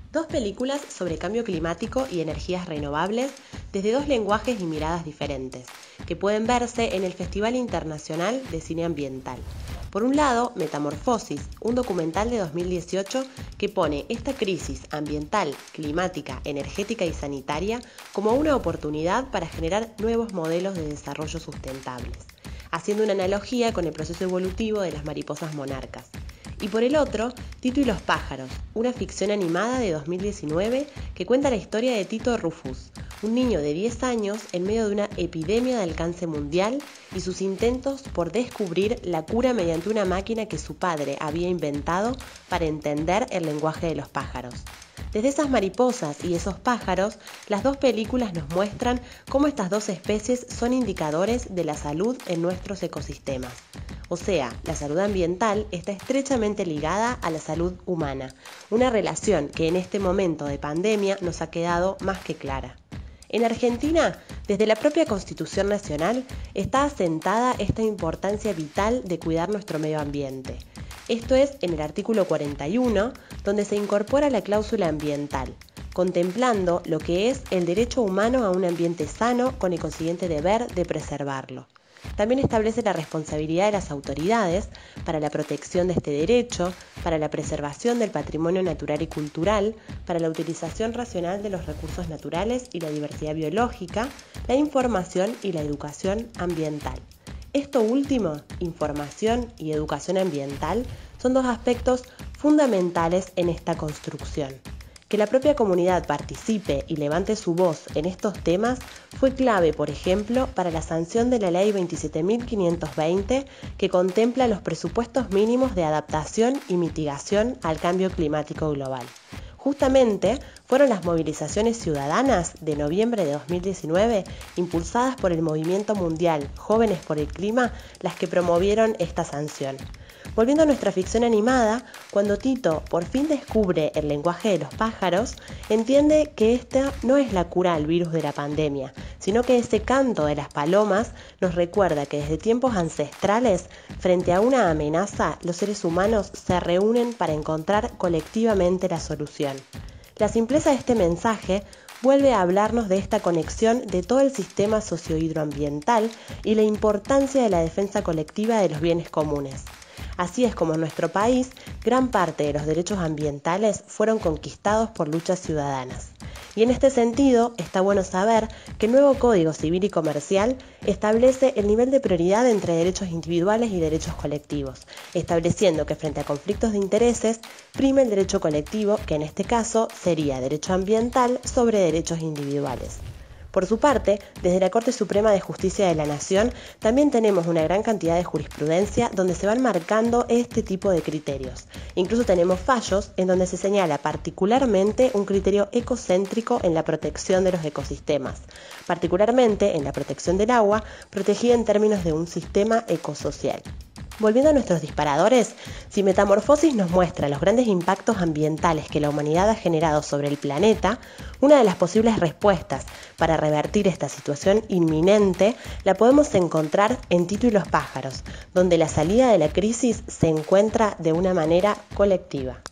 Dos películas sobre cambio climático y energías renovables desde dos lenguajes y miradas diferentes, que pueden verse en el Festival Internacional de Cine Ambiental. Por un lado, Metamorfosis, un documental de 2018 que pone esta crisis ambiental, climática, energética y sanitaria como una oportunidad para generar nuevos modelos de desarrollo sustentables, haciendo una analogía con el proceso evolutivo de las mariposas monarcas. Y por el otro, Tito y los pájaros, una ficción animada de 2019 que cuenta la historia de Tito Rufus, un niño de 10 años en medio de una epidemia de alcance mundial y sus intentos por descubrir la cura mediante una máquina que su padre había inventado para entender el lenguaje de los pájaros. Desde esas mariposas y esos pájaros, las dos películas nos muestran cómo estas dos especies son indicadores de la salud en nuestros ecosistemas. O sea, la salud ambiental está estrechamente ligada a la salud humana, una relación que en este momento de pandemia nos ha quedado más que clara. En Argentina, desde la propia Constitución Nacional, está asentada esta importancia vital de cuidar nuestro medio ambiente. Esto es en el artículo 41, donde se incorpora la cláusula ambiental, contemplando lo que es el derecho humano a un ambiente sano con el consiguiente deber de preservarlo. También establece la responsabilidad de las autoridades para la protección de este derecho, para la preservación del patrimonio natural y cultural, para la utilización racional de los recursos naturales y la diversidad biológica, la información y la educación ambiental. Esto último, información y educación ambiental, son dos aspectos fundamentales en esta construcción. Que la propia comunidad participe y levante su voz en estos temas fue clave, por ejemplo, para la sanción de la Ley 27.520 que contempla los presupuestos mínimos de adaptación y mitigación al cambio climático global. Justamente fueron las movilizaciones ciudadanas de noviembre de 2019, impulsadas por el movimiento mundial Jóvenes por el Clima, las que promovieron esta sanción. Volviendo a nuestra ficción animada, cuando Tito por fin descubre el lenguaje de los pájaros, entiende que esta no es la cura al virus de la pandemia, sino que ese canto de las palomas nos recuerda que desde tiempos ancestrales, frente a una amenaza, los seres humanos se reúnen para encontrar colectivamente la solución. La simpleza de este mensaje vuelve a hablarnos de esta conexión de todo el sistema sociohidroambiental y la importancia de la defensa colectiva de los bienes comunes. Así es como en nuestro país, gran parte de los derechos ambientales fueron conquistados por luchas ciudadanas. Y en este sentido, está bueno saber que el nuevo Código Civil y Comercial establece el nivel de prioridad entre derechos individuales y derechos colectivos, estableciendo que frente a conflictos de intereses, prima el derecho colectivo, que en este caso sería derecho ambiental sobre derechos individuales. Por su parte, desde la Corte Suprema de Justicia de la Nación también tenemos una gran cantidad de jurisprudencia donde se van marcando este tipo de criterios. Incluso tenemos fallos en donde se señala particularmente un criterio ecocéntrico en la protección de los ecosistemas, particularmente en la protección del agua, protegida en términos de un sistema ecosocial. Volviendo a nuestros disparadores, si Metamorfosis nos muestra los grandes impactos ambientales que la humanidad ha generado sobre el planeta, una de las posibles respuestas para revertir esta situación inminente la podemos encontrar en Tito y los pájaros, donde la salida de la crisis se encuentra de una manera colectiva.